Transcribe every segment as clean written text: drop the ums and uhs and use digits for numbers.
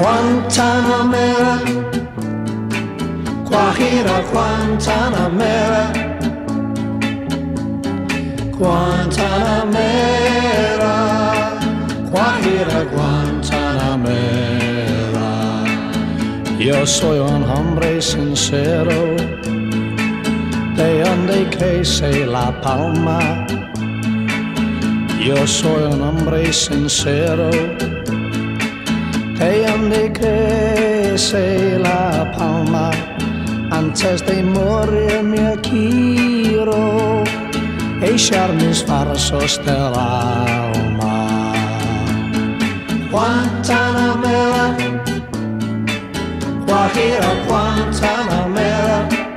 Guantanamera, Guajira, Guantanamera, Guantanamera, Guajira, Guantanamera. Yo soy un hombre sincero, de donde crece la palma. Yo soy un hombre sincero, de donde crece la palma. Antes de morir me quiero echar mis farsos del alma. Guantanamera, Guajira, Guantanamera,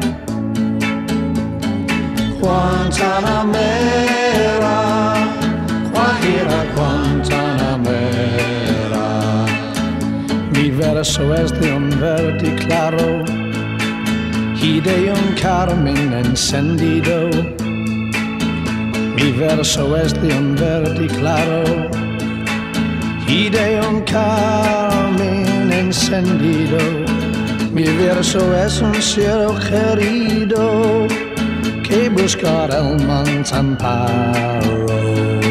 Guantanamera, Guajira, Guantanamera. Mi verso es de un verde claro y de un carmen encendido. Mi verso es de un verde claro y de un carmen encendido. Mi verso es un cielo querido que buscar el manzamparo.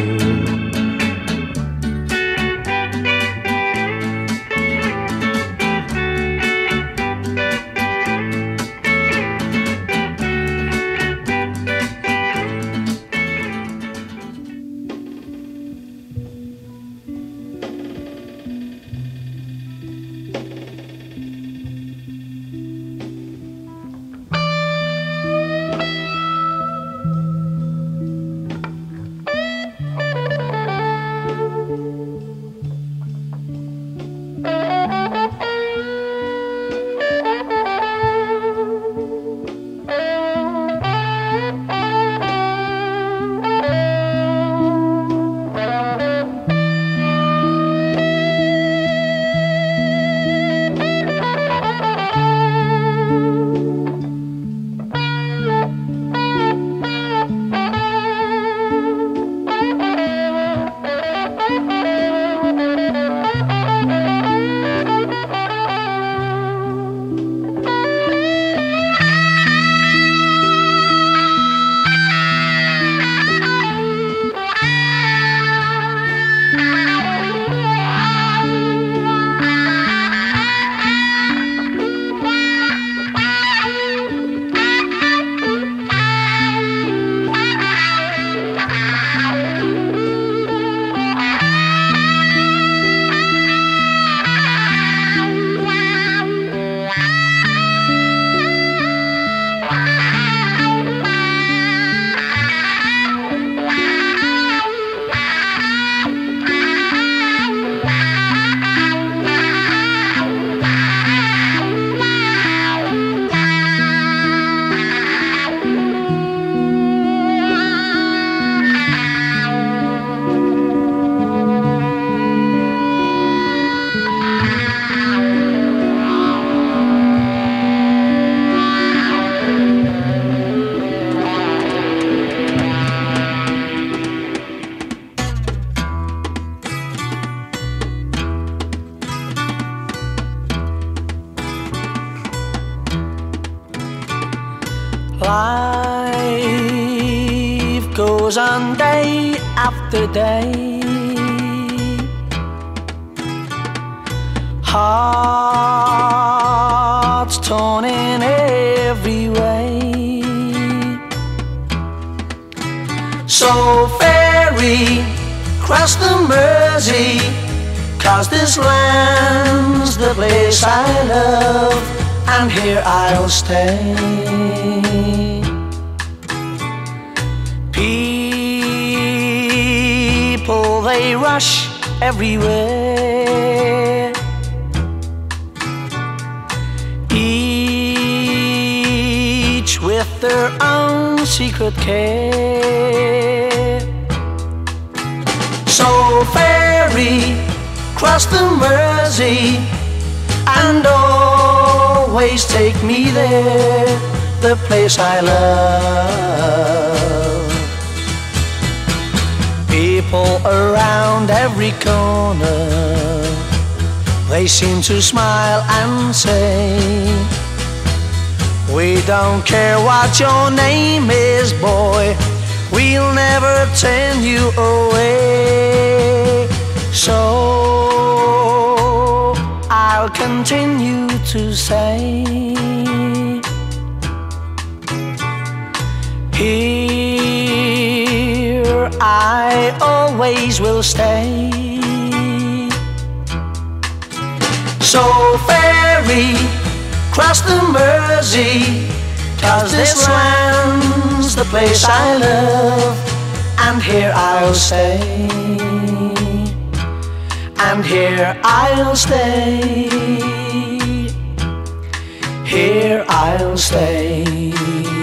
Life goes on day after day, hearts torn in every way. So ferry cross the Mersey, 'cause this land's the place I love, and here I'll stay. People, they rush everywhere, each with their own secret care. So ferry cross the Mersey, and always take me there, the place I love. People around every corner, they seem to smile and say, we don't care what your name is, boy, we'll never turn you away. So I'll continue to say, here I always will stay. So ferry, cross the Mersey, 'cause this land's the place I love, and here I'll stay, and here I'll stay, here I'll stay.